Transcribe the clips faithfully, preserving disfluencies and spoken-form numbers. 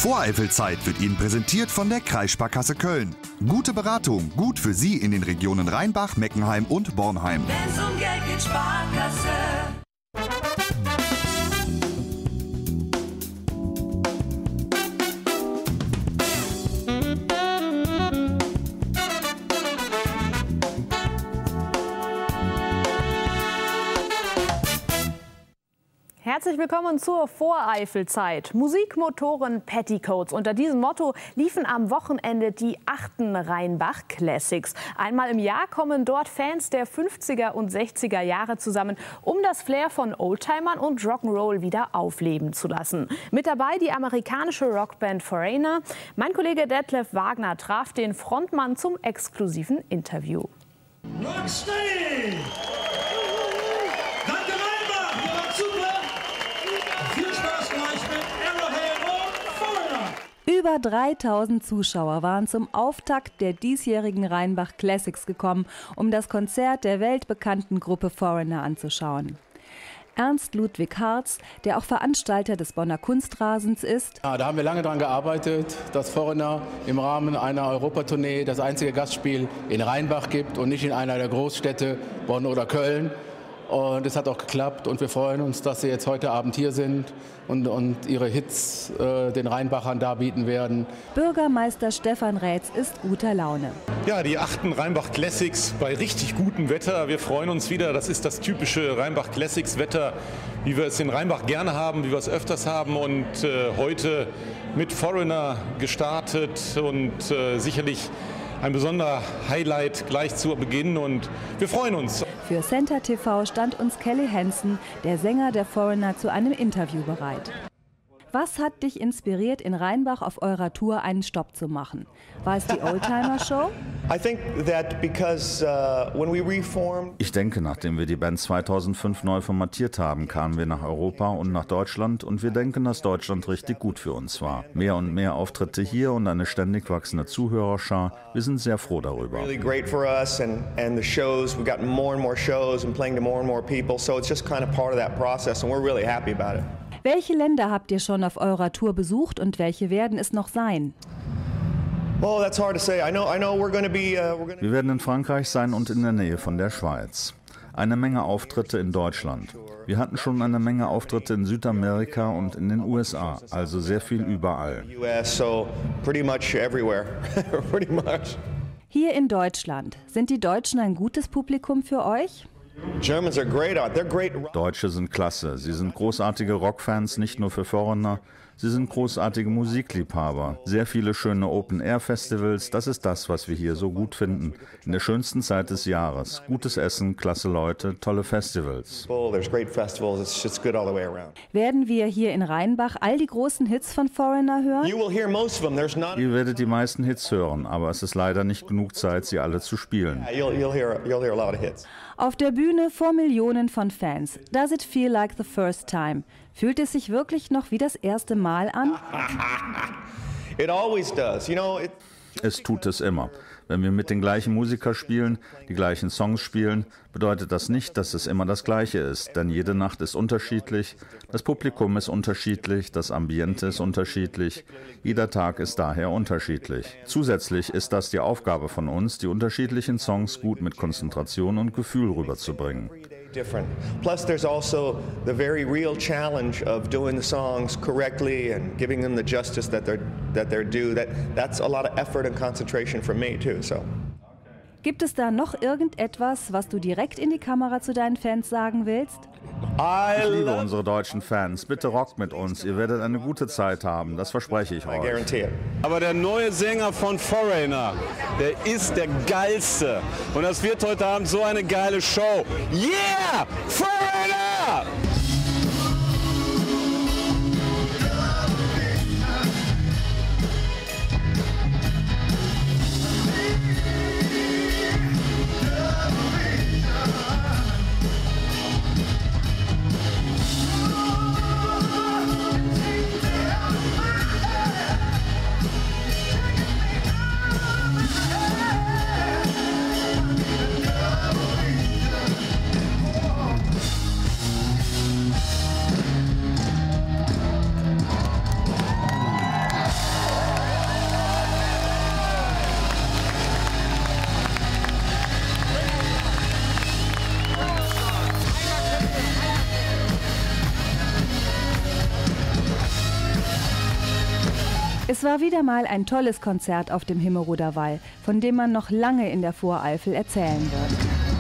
Voreifelzeit wird Ihnen präsentiert von der Kreissparkasse Köln. Gute Beratung, gut für Sie in den Regionen Rheinbach, Meckenheim und Bornheim. Wenn's um Geld geht, Sparkasse. Herzlich willkommen zur Voreifelzeit. Musikmotoren Petticoats. Unter diesem Motto liefen am Wochenende die achten Rheinbach Classics. Einmal im Jahr kommen dort Fans der fünfziger und sechziger Jahre zusammen, um das Flair von Oldtimern und Rock'n'Roll wieder aufleben zu lassen. Mit dabei die amerikanische Rockband Foreigner. Mein Kollege Detlef Wagner traf den Frontmann zum exklusiven Interview. Rocksteady! Danke Rheinbach, ihr wart super! Viel Spaß gleich mit Arrowhead und Foreigner! Über dreitausend Zuschauer waren zum Auftakt der diesjährigen Rheinbach Classics gekommen, um das Konzert der weltbekannten Gruppe Foreigner anzuschauen. Ernst Ludwig Harz, der auch Veranstalter des Bonner Kunstrasens ist. Ja, da haben wir lange daran gearbeitet, dass Foreigner im Rahmen einer Europatournee das einzige Gastspiel in Rheinbach gibt und nicht in einer der Großstädte Bonn oder Köln. Und es hat auch geklappt und wir freuen uns, dass Sie jetzt heute Abend hier sind und, und Ihre Hits äh, den Rheinbachern darbieten werden. Bürgermeister Stefan Rätz ist guter Laune. Ja, die achten Rheinbach Classics bei richtig gutem Wetter. Wir freuen uns wieder. Das ist das typische Rheinbach Classics Wetter, wie wir es in Rheinbach gerne haben, wie wir es öfters haben. Und äh, heute mit Foreigner gestartet und äh, sicherlich ein besonderer Highlight gleich zu Beginn und wir freuen uns. Für Center T V stand uns Kelly Hansen, der Sänger der Foreigner, zu einem Interview bereit. Was hat dich inspiriert, in Rheinbach auf eurer Tour einen Stopp zu machen? War es die Oldtimer-Show? Ich denke, nachdem wir die Band zweitausendfünf neu formatiert haben, kamen wir nach Europa und nach Deutschland und wir denken, dass Deutschland richtig gut für uns war. Mehr und mehr Auftritte hier und eine ständig wachsende Zuhörerschar. Wir sind sehr froh darüber. Welche Länder habt ihr schon auf eurer Tour besucht und welche werden es noch sein? Wir werden in Frankreich sein und in der Nähe von der Schweiz. Eine Menge Auftritte in Deutschland. Wir hatten schon eine Menge Auftritte in Südamerika und in den U S A, also sehr viel überall. Hier in Deutschland, sind die Deutschen ein gutes Publikum für euch? Deutsche sind klasse. Sie sind großartige Rockfans, nicht nur für Foreigner. Sie sind großartige Musikliebhaber. Sehr viele schöne Open-Air-Festivals. Das ist das, was wir hier so gut finden. In der schönsten Zeit des Jahres. Gutes Essen, klasse Leute, tolle Festivals. Werden wir hier in Rheinbach all die großen Hits von Foreigner hören? Ihr werdet die meisten Hits hören, aber es ist leider nicht genug Zeit, sie alle zu spielen. Auf der Bühne vor Millionen von Fans. Does it feel like the first time? Fühlt es sich wirklich noch wie das erste Mal an? Es tut es immer. Wenn wir mit den gleichen Musikern spielen, die gleichen Songs spielen, bedeutet das nicht, dass es immer das Gleiche ist. Denn jede Nacht ist unterschiedlich, das Publikum ist unterschiedlich, das Ambiente ist unterschiedlich. Jeder Tag ist daher unterschiedlich. Zusätzlich ist das die Aufgabe von uns, die unterschiedlichen Songs gut mit Konzentration und Gefühl rüberzubringen. Different. Plus there's also the very real challenge of doing the songs correctly and giving them the justice that they're that they're due. That that's a lot of effort and concentration from me too. So. Gibt es da noch irgendetwas, was du direkt in die Kamera zu deinen Fans sagen willst? Ich liebe unsere deutschen Fans. Bitte rockt mit uns. Ihr werdet eine gute Zeit haben. Das verspreche ich euch. Aber der neue Sänger von Foreigner, der ist der geilste. Und das wird heute Abend so eine geile Show. Yeah! Foreigner! Es war wieder mal ein tolles Konzert auf dem Himmeroder Wall, von dem man noch lange in der Voreifel erzählen wird.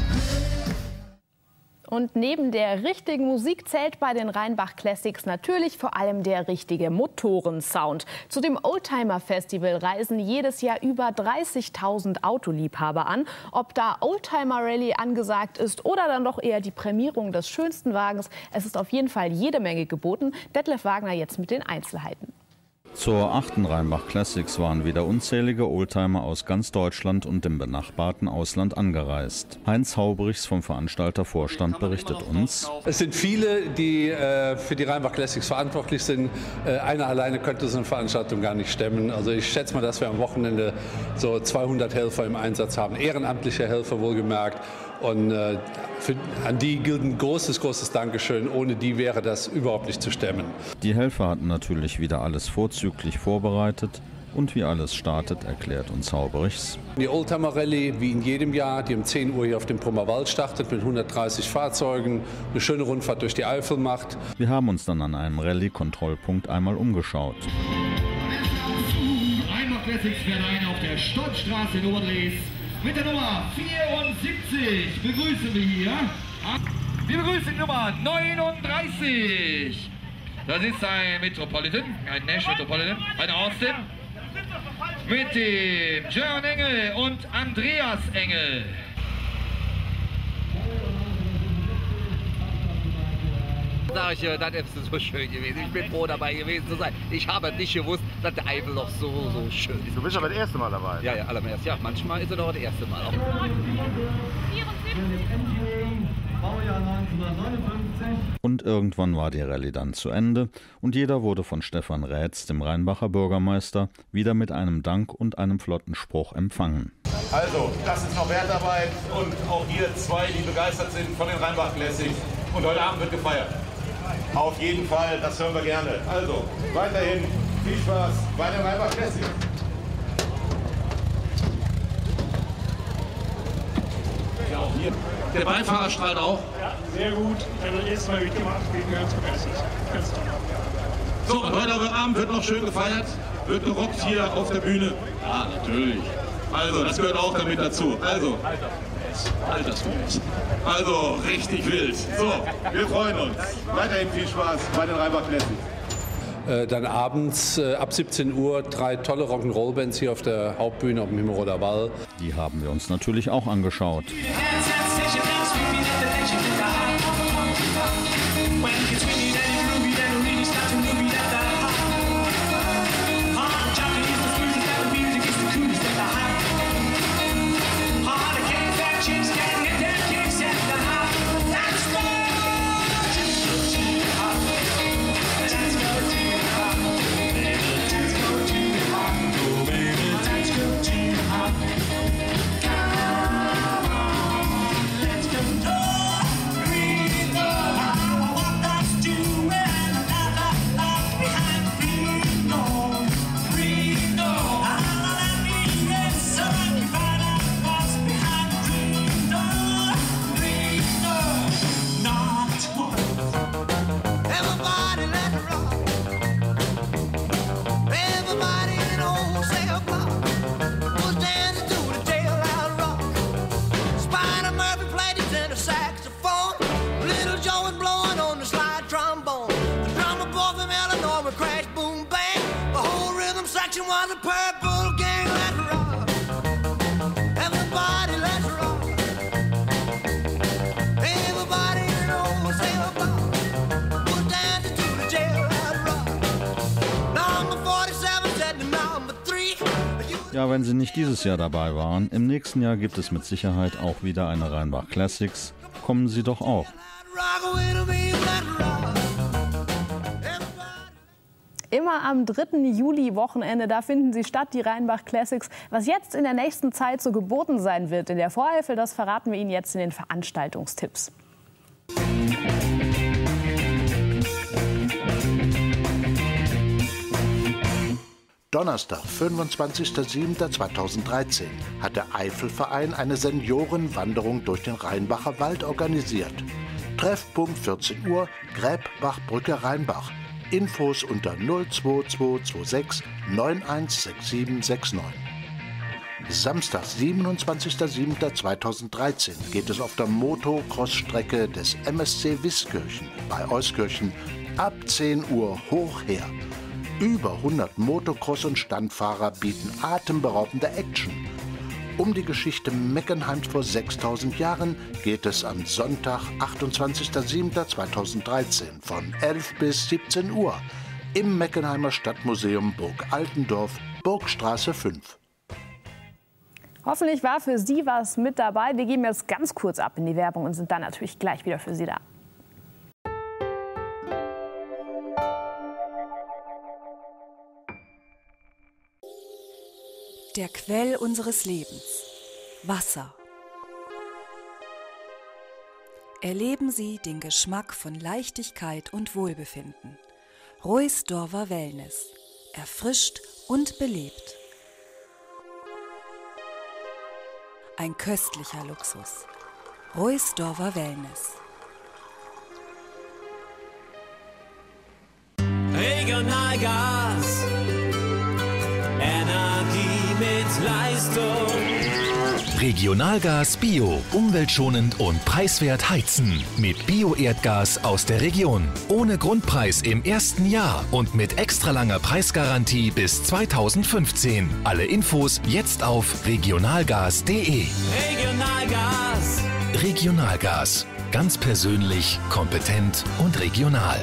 Und neben der richtigen Musik zählt bei den Rheinbach Classics natürlich vor allem der richtige Motorensound. Zu dem Oldtimer-Festival reisen jedes Jahr über dreißigtausend Autoliebhaber an. Ob da Oldtimer-Rallye angesagt ist oder dann doch eher die Prämierung des schönsten Wagens, es ist auf jeden Fall jede Menge geboten. Detlef Wagner jetzt mit den Einzelheiten. Zur achten Rheinbach Classics waren wieder unzählige Oldtimer aus ganz Deutschland und dem benachbarten Ausland angereist. Heinz Haubrichs vom Veranstaltervorstand berichtet uns: Es sind viele, die äh, für die Rheinbach Classics verantwortlich sind. Äh, einer alleine könnte so eine Veranstaltung gar nicht stemmen. Also ich schätze mal, dass wir am Wochenende so zweihundert Helfer im Einsatz haben, ehrenamtliche Helfer wohlgemerkt. Und äh, für, an die gilt ein großes, großes Dankeschön. Ohne die wäre das überhaupt nicht zu stemmen. Die Helfer hatten natürlich wieder alles vorzüglich vorbereitet. Und wie alles startet, erklärt uns Haubrichs. Die Oldtimer Rallye, wie in jedem Jahr, die um zehn Uhr hier auf dem Brummer Wald startet mit hundertdreißig Fahrzeugen, eine schöne Rundfahrt durch die Eifel macht. Wir haben uns dann an einem Rallye-Kontrollpunkt einmal umgeschaut. Rheinbach Classics fährt ein auf der Stolzstraße in Oberdrees. Mit der Nummer vierundsiebzig begrüßen wir hier. Wir begrüßen die Nummer neununddreißig. Das ist ein Metropolitan, ein Nash Metropolitan, ein Austin. Mit dem Jörn Engel und Andreas Engel. Sag ich, das ist so schön gewesen. Ich bin froh, dabei gewesen zu sein. Ich habe nicht gewusst, dass der Eifel noch so, so schön ist. Du bist aber das erste Mal dabei. Ja, ja, allermehrst. Ja, manchmal ist er doch das erste Mal. Auch. Und irgendwann war die Rallye dann zu Ende und jeder wurde von Stefan Rätz, dem Rheinbacher Bürgermeister, wieder mit einem Dank und einem flotten Spruch empfangen. Also, das ist noch Wertarbeit und auch ihr zwei, die begeistert sind von den Rheinbach Classics. Und heute Abend wird gefeiert. Auf jeden Fall, das hören wir gerne. Also, weiterhin viel Spaß bei den Rheinbach Classics. Ja, auch hier. Der Beifahrer strahlt auch. Ja, sehr gut. Ich habe das erste Mal mitgemacht, bin ganz begeistert. Ganz toll. So, und heute Abend wird noch schön gefeiert, wird gerockt hier auf der Bühne. Ja, natürlich. Also, das gehört auch damit dazu. Also, Altersgemäß. Also, richtig wild. So, wir freuen uns. Weiterhin viel Spaß bei den Rheinbach Classics. Äh, dann abends äh, ab siebzehn Uhr drei tolle Rock'n'Roll-Bands hier auf der Hauptbühne auf dem Himmeroder Wall. Die haben wir uns natürlich auch angeschaut. Ja, wenn Sie nicht dieses Jahr dabei waren, im nächsten Jahr gibt es mit Sicherheit auch wieder eine Rheinbach Classics. Kommen Sie doch auch. Immer am dritten Juli-Wochenende, da finden sie statt, die Rheinbach Classics. Was jetzt in der nächsten Zeit so geboten sein wird in der Voreifel, das verraten wir Ihnen jetzt in den Veranstaltungstipps. Donnerstag, fünfundzwanzigster siebter zweitausenddreizehn, hat der Eifelverein eine Seniorenwanderung durch den Rheinbacher Wald organisiert. Treffpunkt vierzehn Uhr, Gräbbachbrücke Rheinbach. Infos unter null zwei zwei zwei sechs neun eins sechs sieben sechs neun. Samstag, siebenundzwanzigster siebter zweitausenddreizehn geht es auf der Motocross-Strecke des M S C Wiskirchen bei Euskirchen ab zehn Uhr hoch her. Über hundert Motocross- und Standfahrer bieten atemberaubende Action. Um die Geschichte Meckenheims vor sechstausend Jahren geht es am Sonntag, achtundzwanzigster siebter zweitausenddreizehn von elf bis siebzehn Uhr im Meckenheimer Stadtmuseum Burg Altendorf, Burgstraße fünf. Hoffentlich war für Sie was mit dabei. Wir geben jetzt ganz kurz ab in die Werbung und sind dann natürlich gleich wieder für Sie da. Der Quell unseres Lebens, Wasser. Erleben Sie den Geschmack von Leichtigkeit und Wohlbefinden. Ruysdorfer Wellness, erfrischt und belebt. Ein köstlicher Luxus. Ruysdorfer Wellness. Regionalgas. Energie mit Leistung. Regionalgas Bio, umweltschonend und preiswert heizen. Mit Bio-Erdgas aus der Region. Ohne Grundpreis im ersten Jahr und mit extra langer Preisgarantie bis zweitausendfünfzehn. Alle Infos jetzt auf regionalgas punkt de. Regionalgas. Regionalgas. Ganz persönlich, kompetent und regional.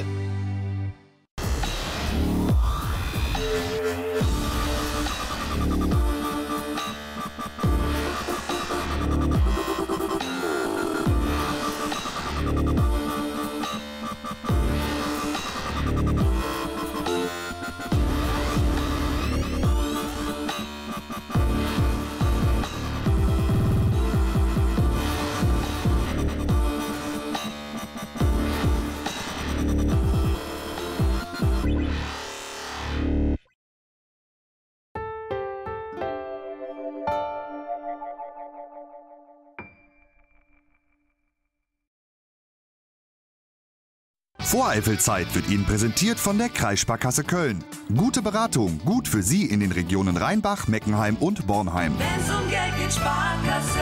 Voreifel-Zeit wird Ihnen präsentiert von der Kreissparkasse Köln. Gute Beratung, gut für Sie in den Regionen Rheinbach, Meckenheim und Bornheim. Wenn's um Geld geht, Sparkasse.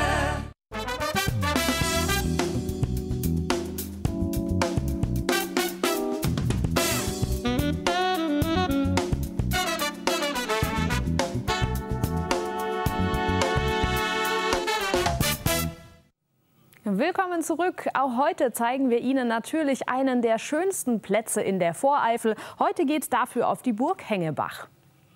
Willkommen zurück. Auch heute zeigen wir Ihnen natürlich einen der schönsten Plätze in der Voreifel. Heute geht es dafür auf die Burg Hengebach.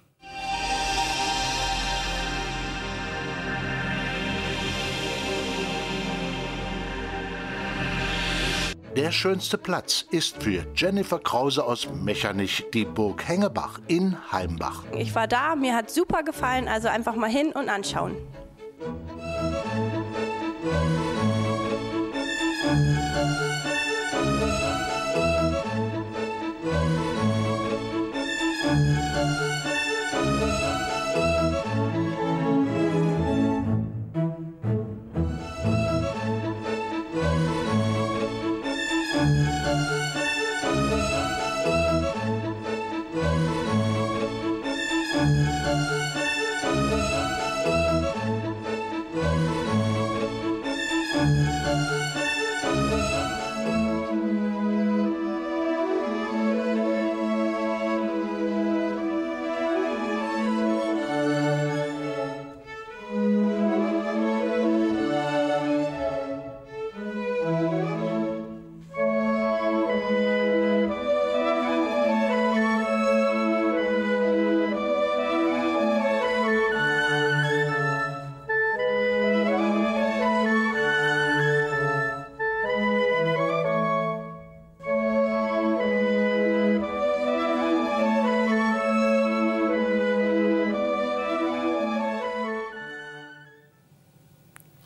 Der schönste Platz ist für Jennifer Krause aus Mechernich die Burg Hengebach in Heimbach. Ich war da, mir hat super gefallen, also einfach mal hin und anschauen.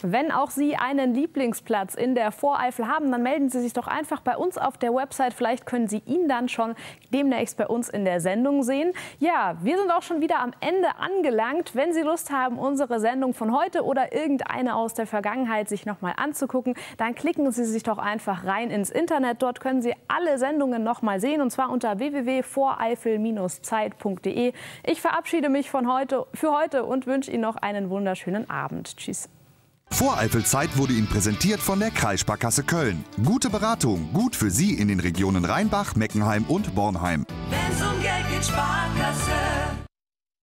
Wenn auch Sie einen Lieblingsplatz in der Voreifel haben, dann melden Sie sich doch einfach bei uns auf der Website. Vielleicht können Sie ihn dann schon demnächst bei uns in der Sendung sehen. Ja, wir sind auch schon wieder am Ende angelangt. Wenn Sie Lust haben, unsere Sendung von heute oder irgendeine aus der Vergangenheit sich noch mal anzugucken, dann klicken Sie sich doch einfach rein ins Internet. Dort können Sie alle Sendungen noch mal sehen, und zwar unter w w w punkt voreifel Bindestrich zeit punkt de. Ich verabschiede mich von heute, für heute und wünsche Ihnen noch einen wunderschönen Abend. Tschüss. Voreifel-Zeit wurde Ihnen präsentiert von der Kreissparkasse Köln. Gute Beratung, gut für Sie in den Regionen Rheinbach, Meckenheim und Bornheim. Wenn's um Geld geht, Sparkasse.